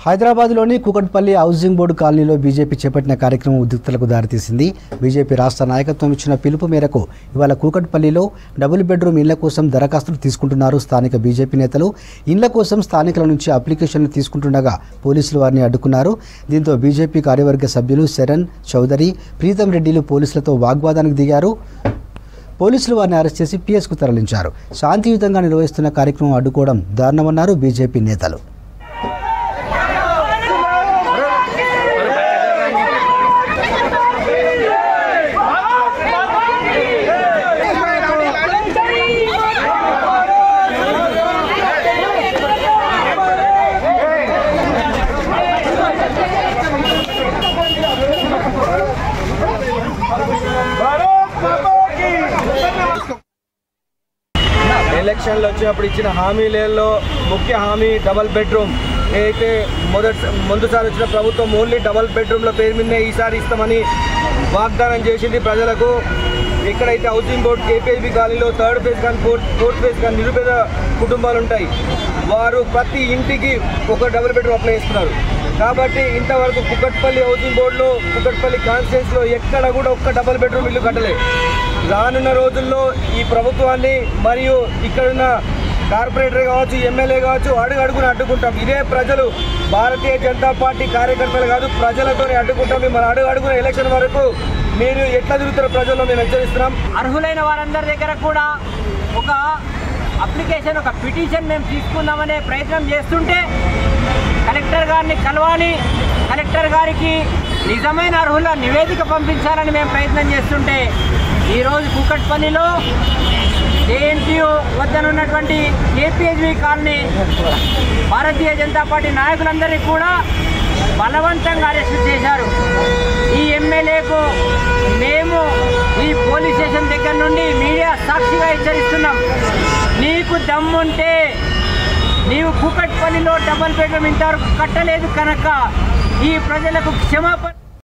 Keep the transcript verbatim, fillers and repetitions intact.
హైదరాబాద్లోని Kukatpally housing board కాలనీలో BJP చేపట్టిన కార్యక్రమం ఉద్రిక్తతలకు దారితీసింది. బీజేపీ రాష్ట్ర నాయకత్వం ఇచ్చిన పిలుపు మేరకు ఇవాళ కూకట్పల్లిలో డబుల్ బెడ్రూమ్ ఇళ్ల కోసం దరఖాస్తులు తీసుకుంటున్నారు స్థానిక బీజేపీ నేతలు. ఇళ్ల కోసం స్థానికుల నుంచి అప్లికేషన్లు తీసుకుంటుండగా పోలీసులు వారిని అడ్డుకున్నారు. దీంతో బీజేపీ కార్యవర్గ సభ్యులు శరణ్ చౌదరి, ప్రీతం రెడ్డిలు పోలీసులతో వాగ్వాదానికి దిగారు. పోలీసులు వారిని అరెస్ట్ చేసి పీఎస్కు తరలించారు. శాంతియుతంగా నిర్వహిస్తున్న కార్యక్రమం అడ్డుకోవడం దారుణమన్నారు బీజేపీ నేతలు. ఎలక్షన్లు వచ్చినప్పుడు ఇచ్చిన హామీలలో ముఖ్య హామీ డబల్ బెడ్రూమ్. ఏదైతే మొదటి ముందుసారి వచ్చిన ప్రభుత్వం ఓన్లీ డబల్ బెడ్రూమ్ల పేరు మీదనే ఈసారి ఇస్తామని వాగ్దానం చేసింది ప్రజలకు. ఎక్కడైతే హౌసింగ్ బోర్డు కేపీహెచ్బీ కాలనీలో థర్డ్ ఫేజ్ కానీ ఫోర్త్ ఫోర్త్ ఫేజ్ కానీ నిరుపేద కుటుంబాలు ఉంటాయి. వారు ప్రతి ఇంటికి ఒక డబుల్ బెడ్రూమ్ అప్లై చేస్తున్నారు. కాబట్టి ఇంతవరకు కూకట్పల్లి హౌసింగ్ బోర్డులో కూకట్పల్లి కాన్స్టిట్యున్సీలో ఎక్కడ కూడా ఒక్క డబుల్ బెడ్రూమ్ ఇల్లు కట్టలేదు. రానున్న రోజుల్లో ఈ ప్రభుత్వాన్ని మరియు ఇక్కడున్న కార్పొరేటర్ కావచ్చు, ఎమ్మెల్యే కావచ్చు, అడుగు అడుగుని అడ్డుకుంటాం. ఇదే ప్రజలు భారతీయ జనతా పార్టీ కార్యకర్తలు కాదు, ప్రజలతోనే అడ్డుకుంటాం. మన అడుగు అడుగున ఎలక్షన్ వరకు మీరు ఎట్లా తిరుగుతారో ప్రజల్లో మేము హెచ్చరిస్తున్నాం. అర్హులైన వారందరి దగ్గర కూడా ఒక అప్లికేషన్, ఒక పిటిషన్ మేము తీసుకుందామనే ప్రయత్నం చేస్తుంటే కలెక్టర్ గారిని కలవాలి, కలెక్టర్ గారికి నిజమైన అర్హుల నివేదిక పంపించాలని మేము ప్రయత్నం చేస్తుంటే ఈరోజు కూకట్పల్లిలో జేఎన్టీయూ వద్దనున్నటువంటి కేపీహెచ్బీ కాలనీ భారతీయ జనతా పార్టీ నాయకులందరినీ కూడా బలవంతంగా అరెస్టు చేశారు. ఈ ఎమ్మెల్యేకు మేము ఈ పోలీస్ స్టేషన్ దగ్గర నుండి మీడియా సాక్షిగా హెచ్చరిస్తున్నాం. నీకు దమ్ముంటే నీవు కూకట్పల్లిలో డబల్ బెడ్రూమ్ ఇంతవరకు కట్టలేదు కనుక ఈ ప్రజలకు క్షమాపణ